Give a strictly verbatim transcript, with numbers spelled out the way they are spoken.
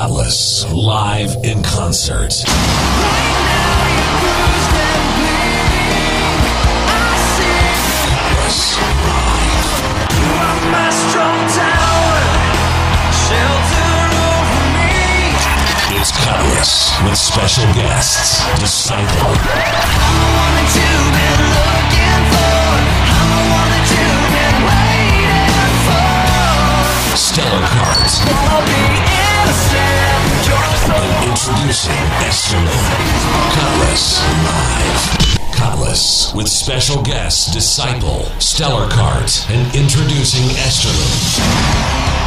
Kutless, live in concert. Right now you're bruised and bleeding. I see Kutless, live. you are my strong tower, shelter over me. It's Kutless with special guests, Disciple. I'm the one that you've been looking for. I'm the one that you've been waiting for. Stellar Cards. Wanna be innocent. You're so And introducing Esterlin. Kutless, live. Kutless with special guests, Disciple, Stellar Cards, and introducing Esterlin.